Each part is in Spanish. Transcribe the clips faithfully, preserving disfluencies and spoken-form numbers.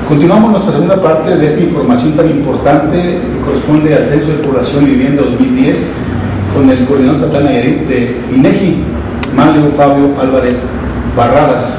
Continuamos nuestra segunda parte de esta información tan importante que corresponde al Censo de Población y Vivienda dos mil diez con el coordinador estatal Nayarit de INEGI, Manlio Fabio Álvarez Barradas.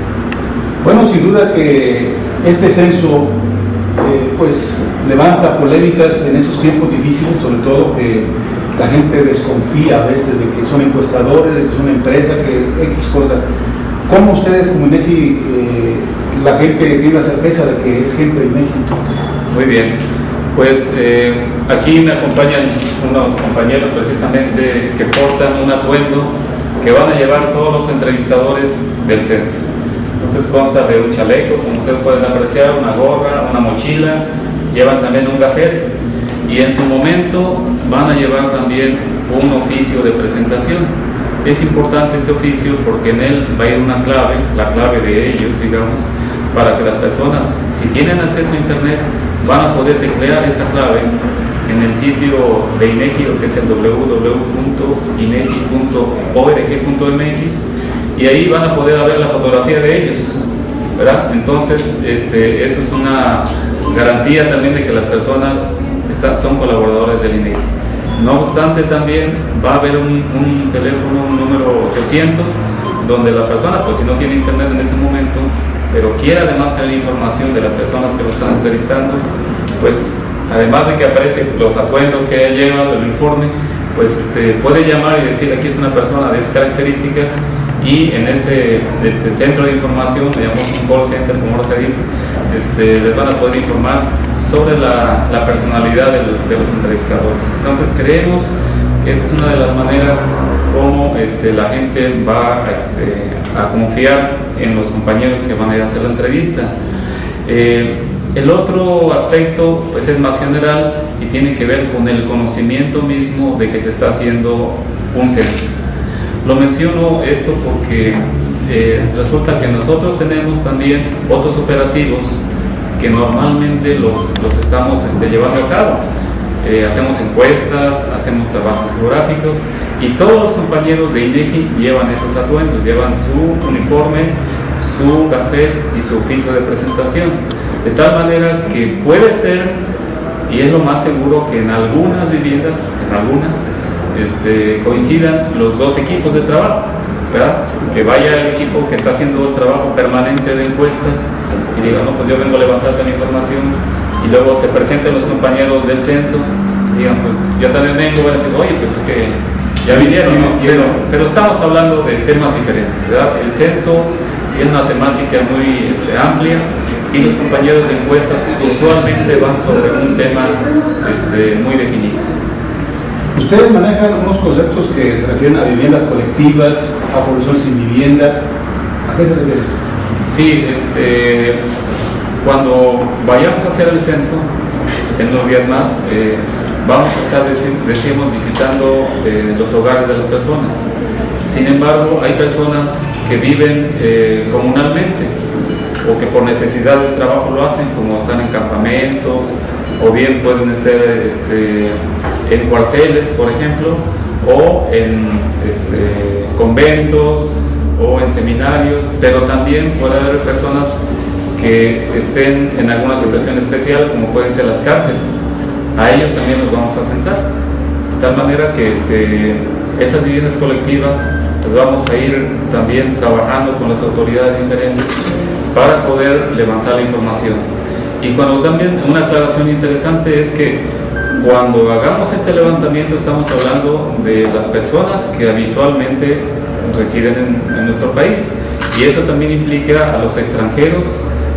Bueno, sin duda que este censo eh, pues levanta polémicas en esos tiempos difíciles, sobre todo que la gente desconfía a veces de que son encuestadores, de que son empresas, que X cosa. ¿Cómo ustedes como INEGI, eh, la gente tiene la certeza de que es gente de INEGI? Muy bien, pues eh, aquí me acompañan unos compañeros precisamente que portan un atuendo que van a llevar todos los entrevistadores del censo. Entonces consta de un chaleco, como ustedes pueden apreciar, una gorra, una mochila, llevan también un gafete y en su momento van a llevar también un oficio de presentación. Es importante este oficio porque en él va a ir una clave, la clave de ellos, digamos, para que las personas, si tienen acceso a internet, van a poder teclear esa clave en el sitio de INEGI, que es el w w w punto inegi punto org punto m x, y ahí van a poder ver la fotografía de ellos, ¿verdad? Entonces, este, eso es una garantía también de que las personas están, son colaboradores del INEGI. No obstante, también va a haber un, un teléfono, un número ochocientos, donde la persona, pues si no tiene internet en ese momento, pero quiere además tener información de las personas que lo están entrevistando, pues además de que aparecen los atuendos que ella lleva, el informe, pues este, puede llamar y decir: aquí es una persona de esas características, y en ese este, centro de información, le llamamos un call center, como ahora se dice, este, les van a poder informar sobre la, la personalidad de, de los entrevistadores. Entonces creemos que esa es una de las maneras como este, la gente va a, este, a confiar en los compañeros que van a ir a hacer la entrevista. Eh, el otro aspecto pues es más general y tiene que ver con el conocimiento mismo de que se está haciendo un censo. Lo menciono esto porque eh, resulta que nosotros tenemos también otros operativos que normalmente los, los estamos este, llevando a cabo. Eh, hacemos encuestas, hacemos trabajos geográficos y todos los compañeros de INEGI llevan esos atuendos, llevan su uniforme, su gafete y su oficio de presentación, de tal manera que puede ser, y es lo más seguro, que en algunas viviendas, en algunas, este, coincidan los dos equipos de trabajo, ¿verdad? Que vaya el equipo que está haciendo el trabajo permanente de encuestas y diga: no, pues yo vengo a levantar la información, y luego se presenten los compañeros del censo y digan: pues yo también vengo, voy a decir: oye, pues es que ya vinieron, ¿no? pero, pero estamos hablando de temas diferentes, ¿verdad? El censo tiene una temática muy este, amplia, y los compañeros de encuestas usualmente van sobre un tema este, muy definido. Ustedes manejan algunos conceptos que se refieren a viviendas colectivas, a población sin vivienda. ¿A qué se refiere? Sí, este, cuando vayamos a hacer el censo, en unos días más, eh, vamos a estar, decimos, visitando eh, los hogares de las personas. Sin embargo, hay personas que viven eh, comunalmente, o que por necesidad de trabajo lo hacen, como están en campamentos, o bien pueden ser este, en cuarteles, por ejemplo, o en este, conventos, o en seminarios, pero también puede haber personas que estén en alguna situación especial, como pueden ser las cárceles. A ellos también los vamos a censar, de tal manera que este, esas viviendas colectivas las vamos a ir también trabajando con las autoridades diferentes para poder levantar la información. Y cuando también una aclaración interesante es que cuando hagamos este levantamiento estamos hablando de las personas que habitualmente residen en, en nuestro país, y eso también implica a los extranjeros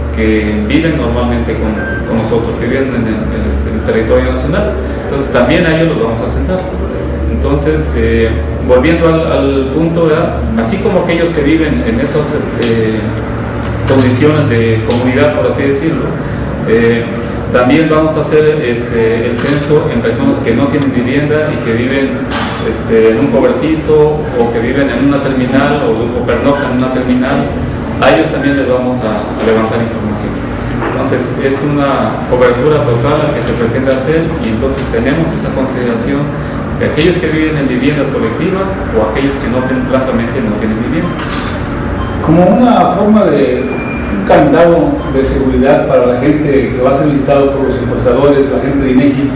que viven normalmente con, con nosotros, que viven en el, en este, en el territorio nacional. Entonces también a ellos los vamos a censar. Entonces, eh, volviendo al, al punto, ¿verdad? Así como aquellos que viven en esas este, condiciones de comunidad, por así decirlo, eh, también vamos a hacer este, el censo en personas que no tienen vivienda y que viven este, en un cobertizo, o que viven en una terminal, o, o pernoctan en una terminal. A ellos también les vamos a, a levantar información. Entonces es una cobertura total la que se pretende hacer, y entonces tenemos esa consideración de aquellos que viven en viviendas colectivas o aquellos que no tienen, francamente no tienen vivienda. Como una forma de candado de seguridad para la gente que va a ser visitado por los encuestadores, la gente de INEGI,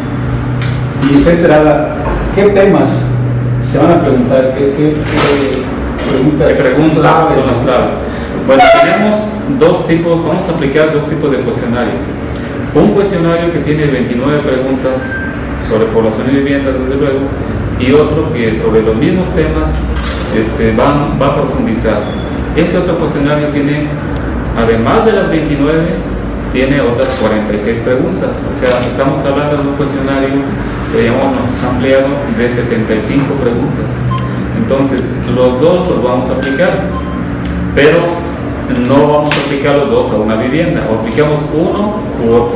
y está enterada, ¿qué temas se van a preguntar? ¿Qué, qué, qué preguntas, ¿Qué preguntas claves son las claves? Bueno, tenemos dos tipos, vamos a aplicar dos tipos de cuestionario. Un cuestionario que tiene veintinueve preguntas sobre población y vivienda, desde luego, y otro que sobre los mismos temas este, va, va a profundizar. Ese otro cuestionario tiene, además de las veintinueve, tiene otras cuarenta y seis preguntas. O sea, estamos hablando de un cuestionario que llamamos ampliado de setenta y cinco preguntas. Entonces, los dos los vamos a aplicar, pero no vamos a aplicar los dos a una vivienda, o aplicamos uno u otro.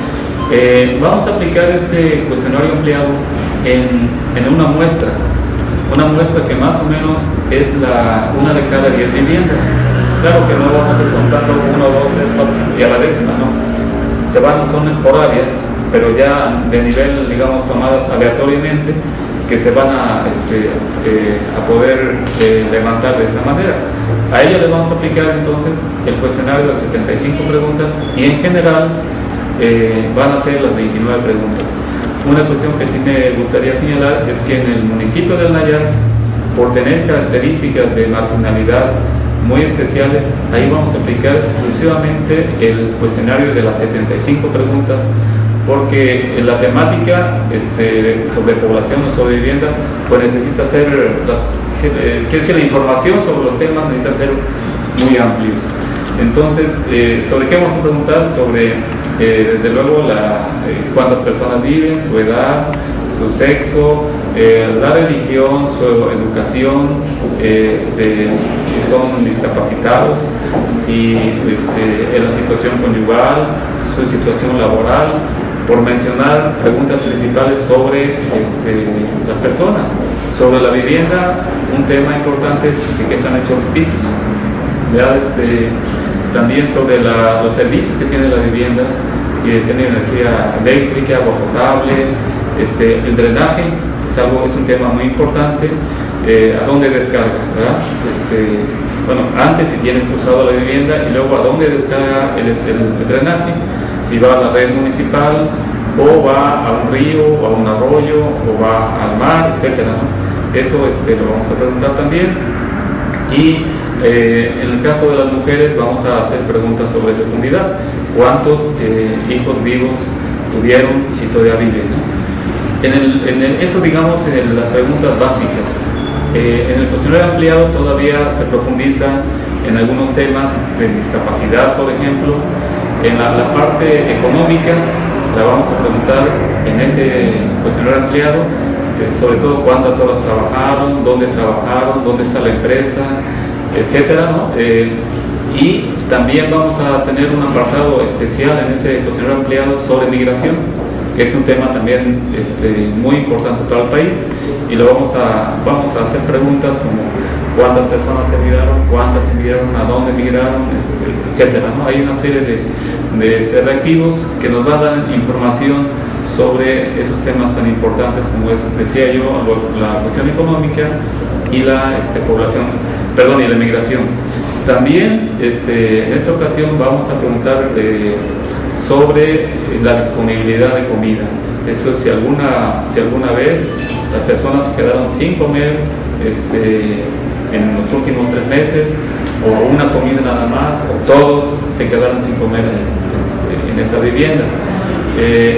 Eh, vamos a aplicar este cuestionario ampliado en, en una muestra, una muestra que más o menos es la, una de cada diez viviendas. Claro que no vamos a ir contando uno, dos, tres, cuatro, cinco y a la décima, no. Se van, son por áreas, pero ya de nivel, digamos, tomadas aleatoriamente, que se van a, este, eh, a poder eh, levantar de esa manera. A ello le vamos a aplicar entonces el cuestionario de las setenta y cinco preguntas y en general eh, van a ser las veintinueve preguntas. Una cuestión que sí me gustaría señalar es que en el municipio del Nayar, por tener características de marginalidad muy especiales, ahí vamos a aplicar exclusivamente el cuestionario de las setenta y cinco preguntas, porque la temática este, sobre población o sobre vivienda, pues necesita ser, las, eh, quiero decir, la información sobre los temas necesita ser muy amplios. Entonces, eh, ¿sobre qué vamos a preguntar? Sobre, eh, desde luego, la, eh, cuántas personas viven, su edad, su sexo, eh, la religión, su educación, eh, este, si son discapacitados, si este, en la situación conyugal, su situación laboral, por mencionar preguntas principales sobre este, las personas. Sobre la vivienda, un tema importante es de qué están hechos los pisos. ¿Ya? Este, también sobre la, los servicios que tiene la vivienda, si tiene energía eléctrica, agua potable, este, el drenaje es, algo, es un tema muy importante. Eh, ¿A dónde descarga? ¿Verdad? Este, bueno, antes si tienes usado la vivienda y luego a dónde descarga el, el, el drenaje. Si va a la red municipal o va a un río o a un arroyo o va al mar, etcétera, ¿no? Eso este, lo vamos a preguntar también. Y eh, en el caso de las mujeres vamos a hacer preguntas sobre fecundidad. ¿Cuántos eh, hijos vivos tuvieron y si todavía viven, ¿no? En, el, en el, eso digamos en el, las preguntas básicas. Eh, en el cuestionario ampliado todavía se profundiza en algunos temas de discapacidad, por ejemplo. En la, la parte económica la vamos a preguntar en ese cuestionario ampliado, eh, sobre todo cuántas horas trabajaron, dónde trabajaron, dónde está la empresa, etcétera, ¿no? Eh, y también vamos a tener un apartado especial en ese cuestionario ampliado sobre migración, que es un tema también este, muy importante para el país, y lo vamos a, vamos a hacer preguntas como cuántas personas emigraron, cuántas emigraron, a dónde emigraron, este, etcétera, ¿no? Hay una serie de, de este, reactivos que nos van a dar información sobre esos temas tan importantes como es, decía yo, la cuestión económica y la este, población, perdón, y la migración. También este, en esta ocasión vamos a preguntar eh, sobre la disponibilidad de comida. Eso si alguna, si alguna vez las personas se quedaron sin comer este, en los últimos tres meses, o una comida nada más, o todos se quedaron sin comer en, este, en esa vivienda. Eh,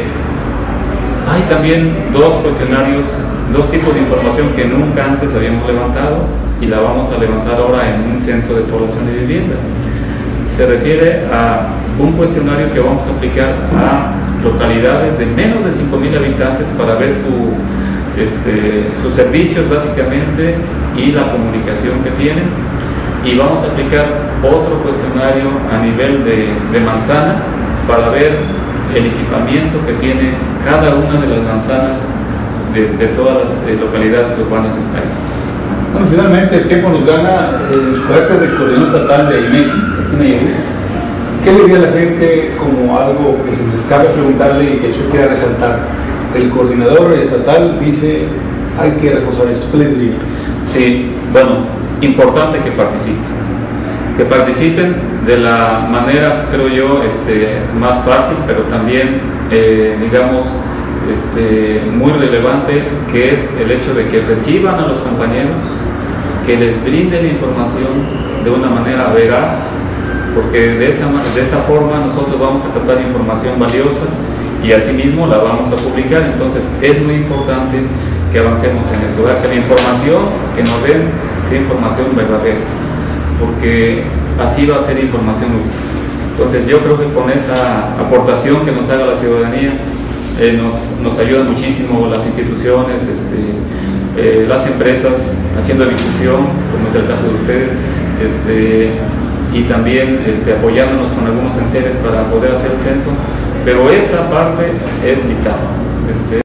hay también dos cuestionarios, dos tipos de información que nunca antes habíamos levantado y la vamos a levantar ahora en un censo de población y vivienda. Se refiere a un cuestionario que vamos a aplicar a localidades de menos de cinco mil habitantes para ver su, este, sus servicios básicamente y la comunicación que tienen, y vamos a aplicar otro cuestionario a nivel de, de manzana para ver el equipamiento que tiene cada una de las manzanas de, de todas las eh, localidades urbanas del país. Bueno, finalmente el tiempo nos gana. En su carácter de coordinador estatal de INEGI, ¿qué le diría a la gente como algo que se les cabe preguntarle y que usted quiera resaltar? El coordinador estatal dice, hay que reforzar esto. ¿Qué le diría? Sí, bueno, importante que participe. que participen de la manera, creo yo, este, más fácil, pero también, eh, digamos, este, muy relevante, que es el hecho de que reciban a los compañeros, que les brinden información de una manera veraz, porque de esa, de esa forma nosotros vamos a captar información valiosa y asimismo la vamos a publicar. Entonces es muy importante que avancemos en eso, ¿verdad? Que la información que nos den sea información verdadera, porque así va a ser información útil. Entonces yo creo que con esa aportación que nos haga la ciudadanía, eh, nos, nos ayudan muchísimo las instituciones, este, eh, las empresas haciendo difusión, como es el caso de ustedes, este, y también este, apoyándonos con algunos enseres para poder hacer el censo, pero esa parte es vital. Este,